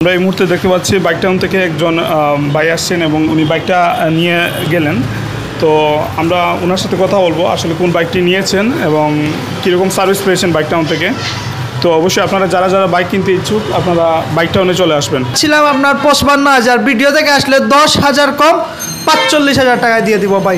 আমরা এই মুহূর্তে দেখতে পাচ্ছি বাইক টাউন থেকে একজন ভাই আসছেন এবং উনি বাইকটা নিয়ে গেলেন। তো আমরা ওনার সাথে কথা বলবো আসলে কোন বাইকটি নিয়েছেন এবং কীরকম সার্ভিস পেয়েছেন বাইক টাউন থেকে। তো অবশ্যই আপনারা যারা যারা বাইক কিনতে ইচ্ছুক আপনারা বাইক টাউনে চলে আসবেন। ছিলাম আপনার 55,000, ভিডিও থেকে আসলে 10,000 কম 45,000 টাকায় দিয়ে দিব ভাই।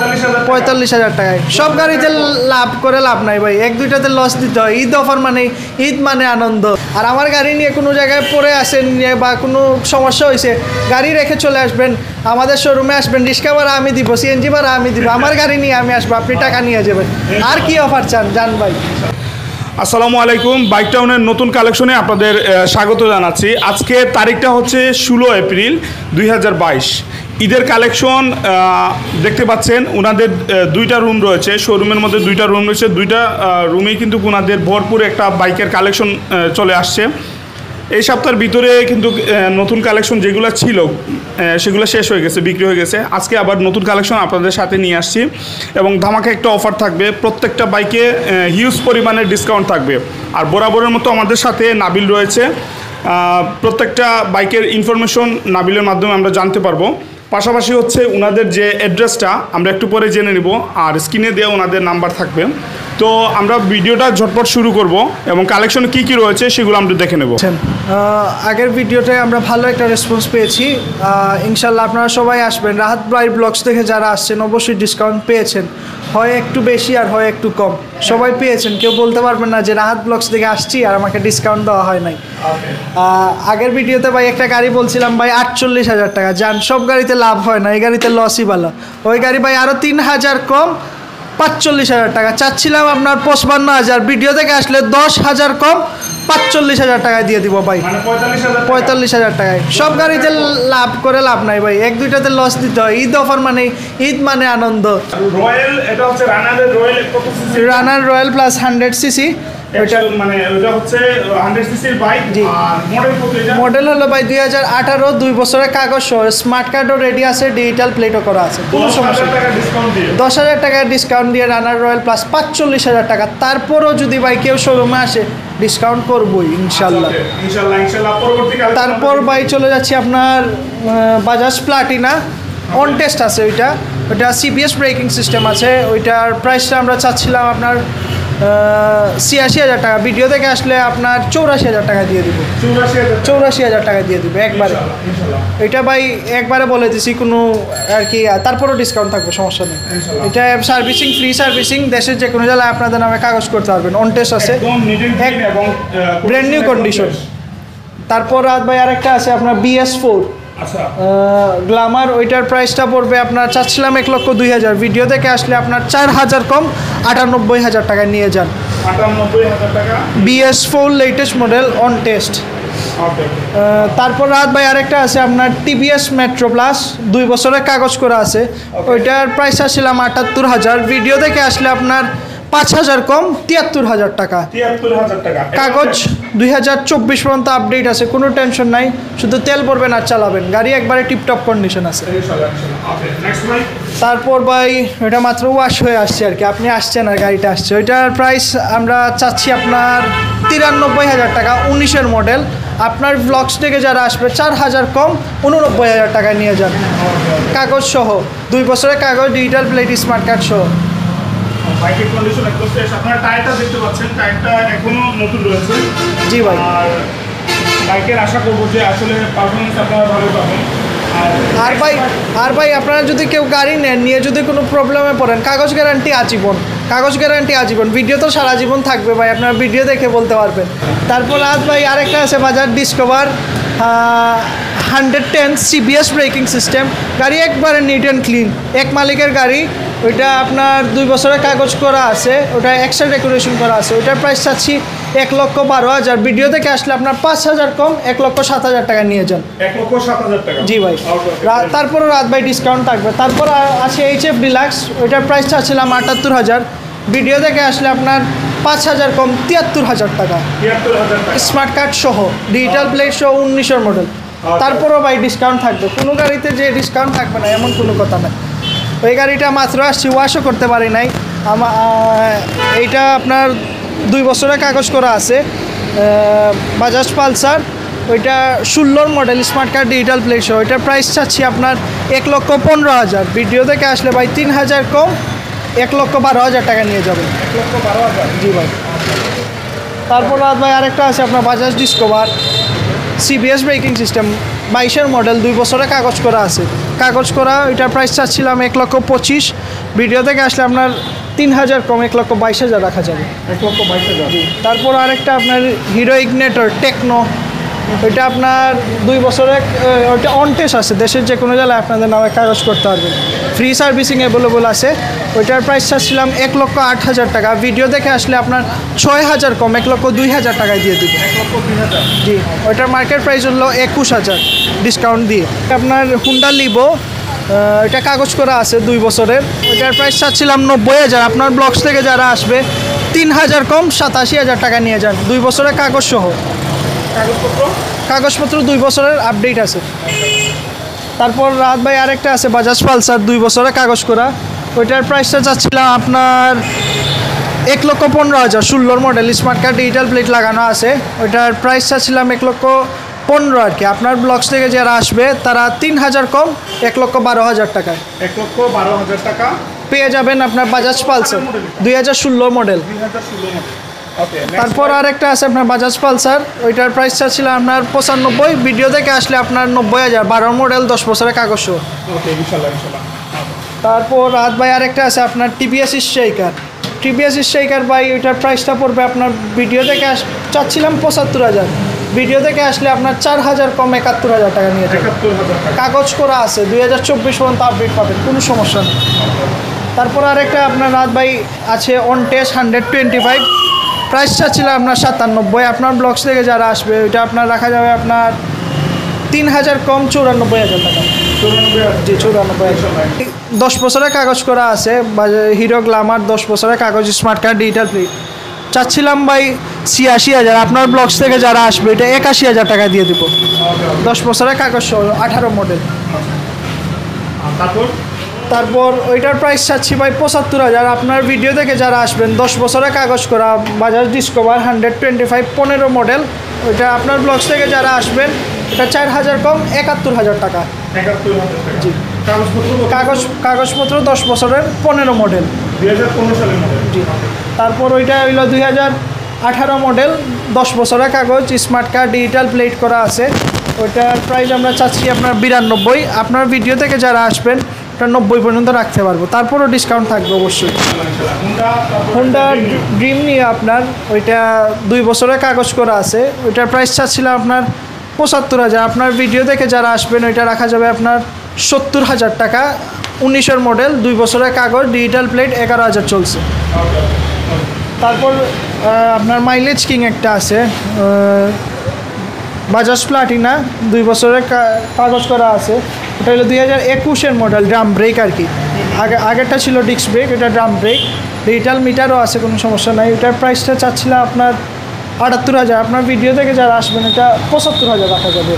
45,000 টাকায় সব গাড়িতে লাভ করে লাভ নাই ভাই, এক দুইটাতে লস দিতে হয়। ঈদ অফার মানে ঈদ মানে আনন্দ। আর আমার গাড়ি নিয়ে কোনো জায়গায় পড়ে আসেন বা কোনো সমস্যা হয়েছে, গাড়ি রেখে চলে আসবেন, আমাদের শোরুমে আসবেন, রিক্সা ভাড়া আমি দিব, সিএনজি ভাড়া আমি দিব, আমার গাড়ি নিয়ে আমি আসবো, আপনি টাকা নিয়ে যাবেন। আর কি অফার চান জান ভাই। আসসালামু আলাইকুম, বাইক টাউনের নতুন কালেকশনে আপনাদের স্বাগত জানাচ্ছি। আজকে তারিখটা হচ্ছে 16 এপ্রিল 2022। ঈদের কালেকশন দেখতে পাচ্ছেন। ওনাদের দুইটা রুম রয়েছে, শোরুমের মধ্যে দুইটা রুম রয়েছে। দুইটা রুমেই কিন্তু ওনাদের ভরপুর একটা বাইকের কালেকশন চলে আসছে। এই সপ্তাহের ভিতরে কিন্তু নতুন কালেকশন যেগুলো ছিল সেগুলো শেষ হয়ে গেছে, বিক্রি হয়ে গেছে। আজকে আবার নতুন কালেকশন আপনাদের সাথে নিয়ে আসছি এবং ধামাকা একটা অফার থাকবে। প্রত্যেকটা বাইকে হিউজ পরিমাণে ডিসকাউন্ট থাকবে। আর বরাবরের মতো আমাদের সাথে নাবিল রয়েছে। প্রত্যেকটা বাইকের ইনফরমেশন নাবিলের মাধ্যমে আমরা জানতে পারবো। পাশাপাশি হচ্ছে ওনাদের যে অ্যাড্রেসটা আমরা একটু পরে জেনে নেব, আর স্ক্রিনে দিয়ে ওনাদের নাম্বার থাকবে। তো আমরা ভিডিওটা ঝটপট শুরু করব এবং কালেকশন কি কি রয়েছে সেগুলো আমরা দেখে নেব। আগের ভিডিওটায় আমরা ভালো একটা রেসপন্স পেয়েছি। ইনশাল্লাহ আপনারা সবাই আসবেন। রাহাত ভাই ব্লগস থেকে যারা আসছেন অবশ্যই ডিসকাউন্ট পেয়েছেন, হয় একটু বেশি আর হয় একটু কম, সবাই পেয়েছেন। কেউ বলতে পারবেন না যে রাহাত ব্লগস থেকে আসছি আর আমাকে ডিসকাউন্ট দেওয়া হয় নাই। আগের ভিডিওতে ভাই একটা গাড়ি বলছিলাম ভাই 48,000 টাকা, যান সব গাড়িতে লাভ হয় না, এই গাড়িতে লসই ভালো। ওই গাড়ি ভাই আরও 3,000 কম 45,000 টাকা চাচ্ছিলাম আপনার 55,000, ভিডিও থেকে আসলে 10,000 কম 45,000 টাকায় দিয়ে দিব ভাই। 45,000 টাকায় সব গাড়িতে লাভ করে লাভ নাই ভাই, এক দুইটাতে লস দিতে হয়। ঈদ অফার মানে ঈদ মানে আনন্দ। রয়্যাল, এটা হচ্ছে রানারের রয়্যাল, কত CC? Runner royal plus 100 CC. মানে ওটা হচ্ছে 100 সিসির বাইক। আর মডেল কত এটা? মডেল হলো ভাই 2018, 2 বছরের কাগজ সহ, স্মার্ট কার্ডও রেডি আছে, ডিজিটাল প্লেটও করা আছে। কোনো সমস্যা নেই। 10,000 টাকা ডিসকাউন্ট দিয়ে রানার রয়্যাল প্লাস 45,000 টাকা। তারপরও যদি ভাই কেউ শোরুমে আসে ডিসকাউন্ট করবোই ইনশাল্লাহ। তারপর ভাই চলে যাচ্ছি আপনার বাজাজ প্লাটিনা অন টেস্ট আছে। ওইটা সিবিএস ব্রেকিং সিস্টেম আছে। ওইটার প্রাইসটা আমরা চাচ্ছিলাম আপনার 86,000 টাকা, ভিডিও থেকে আসলে আপনার 84,000 টাকা দিয়ে দিব। 84,000 টাকা দিয়ে দিব একবারে। এটা ভাই একবারে বলে দিছি, কোনো আর কি তারপরও ডিসকাউন্ট থাকবে, সমস্যা নেই। এটা সার্ভিসিং, ফ্রি সার্ভিসিং, দেশের যে কোনো জায়গায় আপনাদের নামে কাগজ করতে পারবেন। অন টেস্ট আছে, ব্র্যান্ড নিউ কন্ডিশন। তারপর রাত ভাই আরেকটা আছে আপনার BS4 গ্ল্যামার। ওইটার প্রাইসটা পড়বে আপনার চাচ্ছিলাম 1,02,000, ভিডিও থেকে আসলে আপনার 4,000 কম 98,000 টাকায় নিয়ে যান। 98,000 টাকা BS4 latest model on test. তারপর রাত ভাই আরেকটা আছে আপনার TVS মেট্রো প্লাস, 2 বছরের কাগজ করা আছে। ওইটার প্রাইস আসছিলাম 78,000, ভিডিও থেকে আসলে আপনার 5,000 কম 73,000 টাকা। কাগজ 2024 পর্যন্ত আপডেট আছে, কোনো টেনশন নাই, শুধু তেল ভরবেন আর চালাবেন, গাড়ি একবারে টিপটপ কন্ডিশন আছে। তারপর ভাই ওইটা মাত্র ওয়াশ হয়ে আসছে আর কি, আপনি আসছেন আর গাড়িটা আসছে। ওইটার প্রাইস আমরা চাচ্ছি আপনার 93,000 টাকা, 19-এর মডেল। আপনার ব্লগস থেকে যারা আসবে 4,000 কম 89,000 টাকায় নিয়ে যান, কাগজ সহ, 2 বছরের কাগজ, ডিজিটাল প্লেট, স্মার্ট কার্ড সহ। বাইকের কন্ডিশন একদম ফ্রেশ। আপনারা টায়ারটা দেখতে পাচ্ছেন, টায়ারটা এখনো নতুন রয়েছে। জি ভাই। আর বাইকের আশা করবো যে আসলে পারফরমেন্স আপনারা ভালো পাবেন। আর ভাই আপনারা যদি কেউ গাড়ি নেন, নিয়ে যদি কোনো প্রবলেমে পড়েন, কাগজ গ্যারান্টি আজীবন, ভিডিও তো সারা জীবন থাকবে ভাই, আপনারা ভিডিও দেখে বলতে পারবেন। তারপর রাত ভাই আরেকটা আছে Bajaj Discover 110 CBS braking system. গাড়ি একবারে নিট অ্যান্ড ক্লিন, এক মালিকের গাড়ি। ওইটা আপনার 2 বছরের কাগজ করা আছে, ওটা এক্সট্রা ডেকোরেশন করা আছে। ওইটার প্রাইস চাচ্ছি 1,12,000, ভিডিও থেকে আসলে আপনার 5,000 কম 1,07,000 টাকা নিয়ে যান। 1,07,000 টাকা। জি ভাই। তারপরও রাত ভাই ডিসকাউন্ট থাকবে। তারপর আছে HF ডিলাক্স, ওইটার প্রাইস চাচ্ছিলাম 78,000, ভিডিও থেকে আসলে আপনার 5,000 কম 73,000 টাকা। স্মার্ট কার্ড সহ, ডিজিটাল প্লেট সহ, 19-এর মডেল। তারপরও ভাই ডিসকাউন্ট থাকবে, কোনো গাড়িতে যে ডিসকাউন্ট থাকবে না এমন কোনো কথা নাই। ওই গাড়িটা মাত্র আসছি, ওয়াশও করতে পারি নাই। এইটা আপনার 2 বছরের কাগজ করা আছে, বাজাজ পালসার ওইটা 16 model smart card digital plate সহ। ওইটার প্রাইস চাচ্ছি আপনার 1,15,000। ভিডিও থেকে আসলে ভাই 3,000 কম, 1,12,000 টাকা নিয়ে যাবেন। 1,12,000। জি ভাই। তারপর ভাই আরেকটা আছে আপনার Bajaj Discover CBS braking system, 22-এর মডেল, 2 বছরের কাগজ করা আছে। কাগজ করা ওইটার প্রাইস চাচ্ছিলাম 1,25,000। ভিডিও থেকে আসলে আপনার 3,000 কম, 1,22,000 রাখা যাবে। 1,22,000। তারপর আরেকটা আপনার হিরো ইগনেটর টেকনো, ওইটা আপনার 2 বছরের, ওইটা অন টেস্ট আছে, দেশের যে কোনো জায়গায় আপনাদের নামে কাগজ করতে পারবেন, ফ্রি সার্ভিসিং অ্যাভেলেবল আছে। ওইটার প্রাইস চাচ্ছিলাম 1,08,000 টাকা। ভিডিও দেখে আসলে আপনার 6,000 কম, 1,02,000 টাকায় দিয়ে দিব। 1,02,000। জি, ওইটার মার্কেট প্রাইস হলো 21,000 ডিসকাউন্ট দিয়ে। আপনার হুন্ডা লিভো, এটা কাগজ করা আছে 2 বছরের, ওইটার প্রাইস চাচ্ছিলাম 90,000। আপনার ব্লকস থেকে যারা আসবে 3,000 কম, 87,000 টাকা নিয়ে যান, 2 বছরের কাগজ সহ। কাগজপত্র 2 বছরের আপডেট আছে। তারপর রাত ভাই আরেকটা আছে বাজাজ পালসার, 2 বছরের কাগজ করা, ওইটার প্রাইসটা চাচ্ছিলাম আপনার 1,15,000। 16 model smart card digital plate লাগানো আছে, ওইটার প্রাইস চাচ্ছিলাম 1,15,000 আর কি। আপনার ব্লকস থেকে যারা আসবে তারা 3,000 কম, 1,12,000 টাকায় 1,12,000 টাকা পেয়ে যাবেন আপনার Bajaj Pulsar 2016 model. 2016 model. Okay. তারপর আরেকটা আছে আপনার বাজাজ পালসার, ওইটার প্রাইস চাচ্ছিল আপনার 95। ভিডিও থেকে আসলে আপনার 90,000, 12 মডেল, 10 বছরের কাগজ সহ। ওকে, ইনশাআল্লাহ ইনশাআল্লাহ। তারপর রাত ভাই আরেকটা আছে আপনার টিভিএস স্ট্রাইকার। টিভিএস স্ট্রাইকার ভাই ওইটার প্রাইসটা পড়বে আপনার, ভিডিও থেকে চাচ্ছিলাম 75,000। ভিডিও থেকে আসলে আপনার 4,000 কম, 71,000 টাকা নিয়ে যাবে। 71,000 টাকা। কাগজ করা আছে, 2024 পর্যন্ত আপডেট পাবেন, কোনো সমস্যা নেই। তারপর আরেকটা আপনার রাত ভাই আছে অন টেস্ট 125, প্রাইস চাচ্ছিল আপনার 97। আপনার ব্লকস থেকে যারা আসবে ওইটা আপনার রাখা যাবে আপনার 3,000 কম, 94,000 টাকা। 94,000। জি, 94,000। 10 বছরের কাগজ করা আছে, হিরো গ্ল্যামার 10 বছরের কাগজ স্মার্ট কার্ড ডিজিটাল প্লেট চাচ্ছিলাম ভাই 86,000। আপনার ব্লকস থেকে যারা আসবে এটা 81,000 টাকা দিয়ে দিব, 10 বছরের কাগজ সহ, 18 মডেল। তারপর ওইটার প্রাইস চাচ্ছি ভাই 75,000। আপনার ভিডিও থেকে যারা আসবেন 10 বছরের কাগজ করা বাজাজ ডিসকভার 125, 15 মডেল, ওইটা আপনার ব্লকস থেকে যারা আসবেন এটা 4,000 কম, 71,000 টাকা। 71,000 টাকা। জি। কাগজপত্র 10 বছরের, 15 মডেল, 2015 সালের মডেল। জি। তারপর ওইটা হইলো 2018 মডেল, 10 বছরের কাগজ স্মার্ট কার্ড ডিজিটাল প্লেট করা আছে। ওইটার প্রাইস আমরা চাচ্ছি আপনার 92। আপনার ভিডিও থেকে যারা আসবেন ওটা 90 পর্যন্ত রাখতে পারবো, তারপরও ডিসকাউন্ট থাকবে অবশ্যই। হুন্ডা ড্রিম নিয়ে আপনার ওইটা 2 বছরের কাগজ করা আছে, ওইটার প্রাইস চাচ্ছিল আপনার 75,000। আপনার ভিডিও দেখে যারা আসবেন ওইটা রাখা যাবে আপনার 70,000 টাকা। 19-এর মডেল, 2 বছরের কাগজ, ডিজিটাল প্লেট, 11,000 চলছে। তারপর আপনার মাইলেজ কিং একটা আছে, বাজাজ প্লাটিনা, 2 বছরের কাগজ করা আছে, ওটা হলো 2021-এর মডেল, ড্রাম ব্রেক আর কি। আগেরটা ছিল ডিস্ক ব্রেক, এটা ড্রাম ব্রেক, ডিজিটাল মিটারও আছে, কোনো সমস্যা নাই। এটার প্রাইসটা চাচ্ছিলাম আপনার 78,000। আপনার ভিডিও থেকে যারা আসবেন এটা 75,000 রাখা যাবে।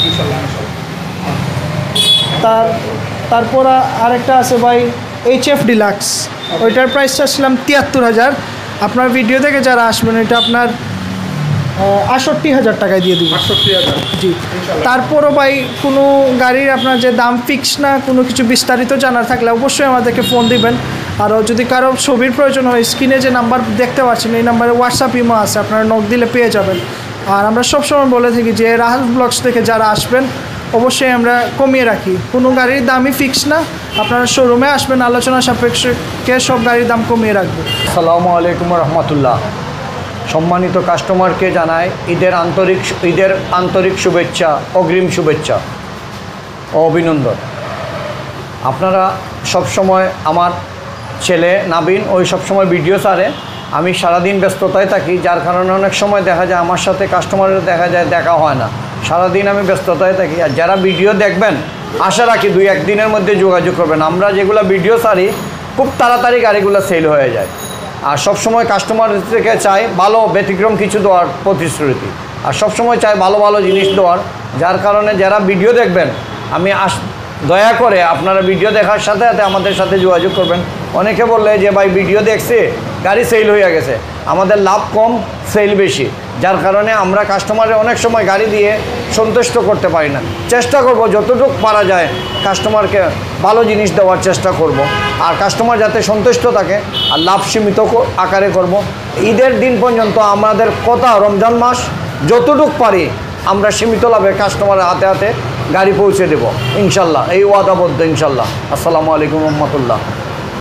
তারপর আরেকটা আছে ভাই HF ডিলাক্স, ওইটার প্রাইস চাচ্ছিলাম 73,000। আপনার ভিডিও থেকে যারা আসবেন এটা আপনার 68,000 টাকায় দিয়ে দিব। 68,000। জি। তারপরও ভাই কোনো গাড়ির আপনার যে দাম ফিক্স না, কোনো কিছু বিস্তারিত জানার থাকলে অবশ্যই আমাদেরকে ফোন দিবেন। আরও যদি কারো ছবির প্রয়োজন হয়, স্ক্রিনে যে নাম্বার দেখতে পাচ্ছেন এই নাম্বারে হোয়াটসঅ্যাপ ইমো আছে, আপনারা নক দিলে পেয়ে যাবেন। আর আমরা সবসময় বলে থাকি যে রাহাত ব্লগস থেকে যারা আসবেন অবশ্যই আমরা কমিয়ে রাখি, কোনো গাড়ির দামই ফিক্স না, আপনারা শোরুমে আসবেন, আলোচনা সাপেক্ষে সব গাড়ির দাম কমিয়ে রাখবো। আসসালামু আলাইকুম রহমতুল্লাহ। সম্মানিত কাস্টমারকে জানাই ঈদের আন্তরিক শুভেচ্ছা, অগ্রিম শুভেচ্ছা ও অভিনন্দন। আপনারা সবসময় আমার ছেলে নাবিন ওই সবসময় ভিডিও ছাড়ে, আমি সারাদিন ব্যস্ততায় থাকি, যার কারণে অনেক সময় দেখা যায় আমার সাথে কাস্টমারের দেখা হয় না, সারাদিন আমি ব্যস্ততায় থাকি। আর যারা ভিডিও দেখবেন আশা রাখি 2-1 দিনের মধ্যে যোগাযোগ করবেন। আমরা যেগুলো ভিডিও ছাড়ি খুব তাড়াতাড়ি গাড়িগুলো সেল হয়ে যায়। আর সবসময় কাস্টমার থেকে চাই ভালো ব্যতিক্রম কিছু দেওয়ার প্রতিশ্রুতি, আর সবসময় চাই ভালো ভালো জিনিস দেওয়ার, যার কারণে যারা ভিডিও দেখবেন আমি দয়া করে আপনারা ভিডিও দেখার সাথে সাথে আমাদের সাথে যোগাযোগ করবেন। অনেকে বললে যে ভাই ভিডিও দেখছে গাড়ি সেল হয়ে গেছে, আমাদের লাভ কম সেল বেশি, যার কারণে আমরা কাস্টমারের অনেক সময় গাড়ি দিয়ে সন্তুষ্ট করতে পারি না। চেষ্টা করব যতটুকু পারা যায় কাস্টমারকে ভালো জিনিস দেওয়ার চেষ্টা করব, আর কাস্টমার যাতে সন্তুষ্ট থাকে আর লাভ সীমিত আকারে করব। ঈদের দিন পর্যন্ত আমাদের কথা রমজান মাস যতটুকু পারি আমরা সীমিত লাভে কাস্টমারের হাতে হাতে গাড়ি পৌঁছে দেব ইনশাল্লাহ, এই ওয়াদাবদ্ধ ইনশাল্লাহ। আসসালামু আলাইকুম রহমতুল্লাহ।